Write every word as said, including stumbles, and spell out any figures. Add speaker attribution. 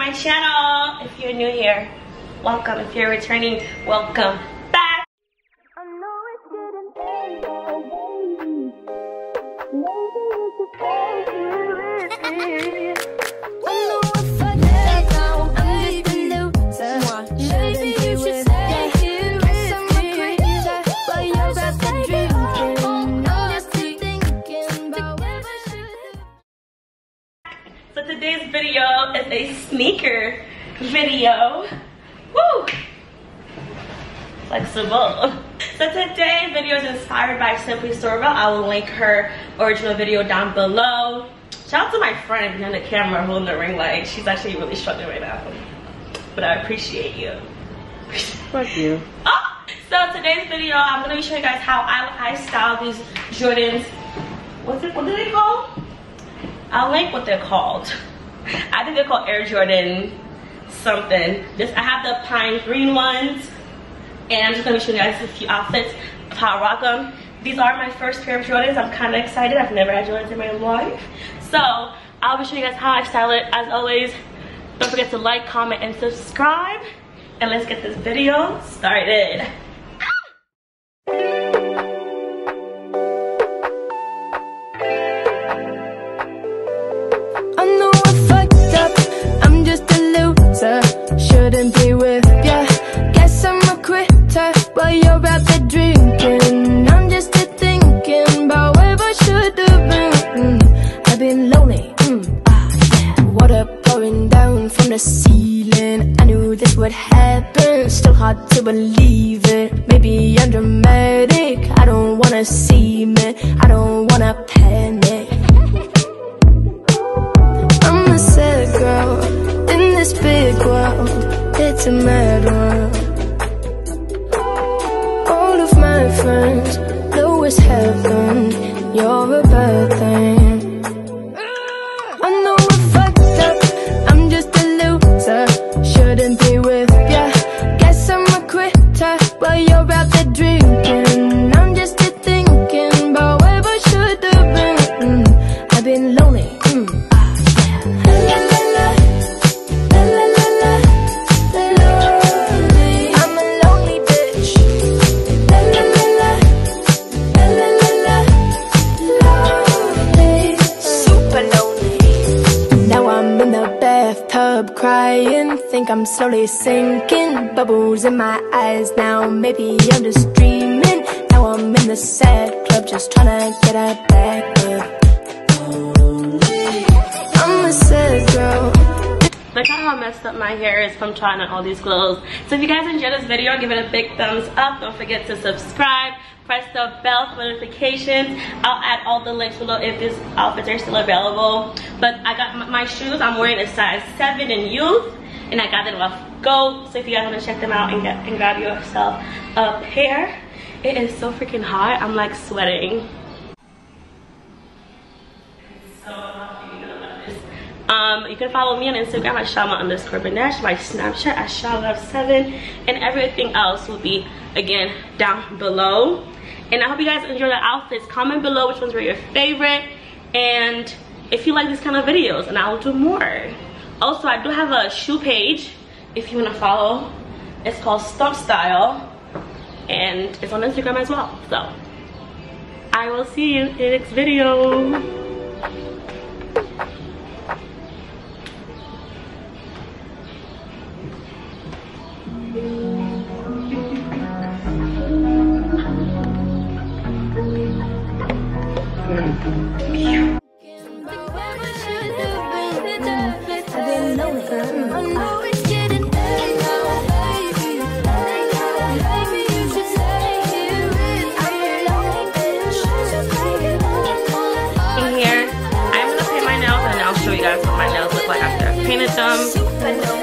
Speaker 1: my channel. If you're new here, welcome. If you're returning, welcome back. I know it's getting So today's video is a sneaker video. Woo! Flexible. So today's video is inspired by Simply Sorva. I will link her original video down below. Shout out to my friend behind the camera holding the ring light. She's actually really struggling right now. But I appreciate you.
Speaker 2: Fuck you.
Speaker 1: Oh! So today's video, I'm gonna be showing you guys how I, I style these Jordans. What's it? What do they call? I'll link what they're called. I think they're called Air Jordan something. This I have the pine green ones, and I'm just gonna be showing you guys a few outfits of how I rock them. These are my first pair of Jordans. I'm kind of excited. I've never had Jordans in my life, so I'll be showing you guys how I style it. As always, don't forget to like, comment, and subscribe. And let's get this video started.
Speaker 3: Shouldn't be with ya. Guess I'm a quitter while you're out there drinking. I'm just here thinking about where I should have been. mm. I've been lonely. mm. ah, yeah. Water pouring down from the ceiling. I knew this would happen. Still hard to believe it. Maybe I'm dramatic. I don't wanna see me. I don't wanna panic. I'm a sad girl in this big world. It's a mad world. All of my friends know it's heaven. You're a bad thing. I know I fucked up. I'm just a loser. Shouldn't be with ya. Guess I'm a quitter while you're out there drinking. I'm just here thinking about where I should have been. mm. I've been lonely. mm. Crying, think I'm slowly sinking. Bubbles in my eyes now. Maybe I'm just dreaming. Now I'm in the sad club, just trying to get a back up. I'm a sad girl.
Speaker 1: Look at how messed up my hair is from trying on all these clothes. So if you guys enjoyed this video, give it a big thumbs up. Don't forget to subscribe. Press the bell for notifications. I'll add all the links below if these outfits are still available. But I got my shoes. I'm wearing a size seven in youth, and I got them off Goat. So if you guys want to check them out and get and grab yourself a pair. It is so freaking hot. I'm like sweating. So Um, you can follow me on Instagram at Shama underscore Banesh, my Snapchat at Shalove seven, and everything else will be again down below. And I hope you guys enjoy the outfits. Comment below which ones were your favorite, and if you like these kind of videos, and I will do more. Also, I do have a shoe page if you want to follow. It's called Stump Style, and it's on Instagram as well. So I will see you in the next video. Show you guys what my nails look like after I painted them.